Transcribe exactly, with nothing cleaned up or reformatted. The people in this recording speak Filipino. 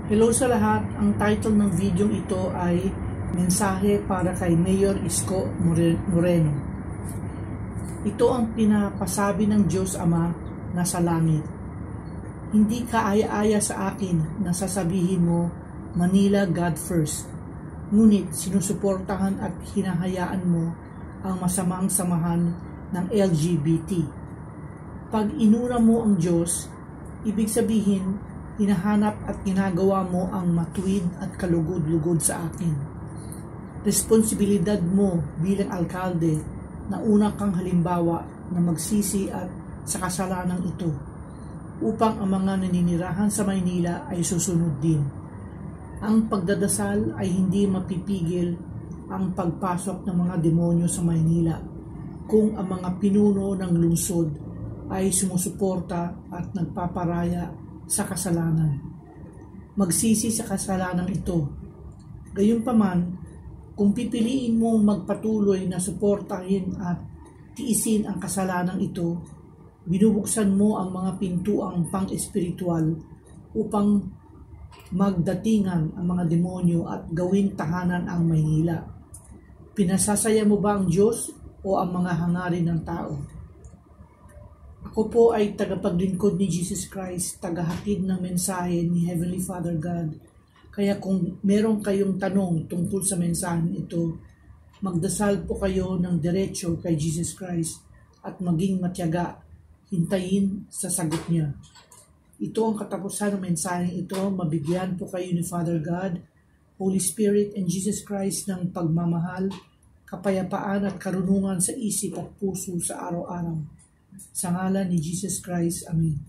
Hello sa lahat, ang title ng video ito ay Mensahe para kay Mayor Isko Moreno. Ito ang pinapasabi ng Diyos Ama na sa langit. Hindi kaaya-aya sa akin na sasabihin mo, Manila God first. Ngunit sinusuportahan at hinahayaan mo ang masamang samahan ng L G B T. Pag inuna mo ang Diyos, ibig sabihin, hinahanap at ginagawa mo ang matuwid at kalugod-lugod sa akin. Responsibilidad mo bilang alkalde na una kang halimbawa na magsisi at sa kasalanang ito upang ang mga naninirahan sa Maynila ay susunod din. Ang pagdadasal ay hindi mapipigil ang pagpasok ng mga demonyo sa Maynila kung ang mga pinuno ng lungsod ay sumusuporta at nagpaparaya sa kasalanan. Magsisi sa kasalanan ito. Gayunpaman, kung pipiliin mong magpatuloy na suportahin at tiisin ang kasalanan ito, binubuksan mo ang mga pintuang pang-espiritual upang magdatingan ang mga demonyo at gawin tahanan ang Maynila. Pinasasaya mo ba ang Diyos o ang mga hangarin ng tao? Ako po ay tagapaglingkod ni Jesus Christ, tagahatid ng mensahe ni Heavenly Father God. Kaya kung meron kayong tanong tungkol sa mensahe ito, magdasal po kayo ng diretso kay Jesus Christ at maging matyaga, hintayin sa sagot niya. Ito ang katapusan ng mensahe ito, mabigyan po kayo ni Father God, Holy Spirit, and Jesus Christ ng pagmamahal, kapayapaan at karunungan sa isip at puso sa araw-araw. Sa ngalan ni Jesus Christ. Amen.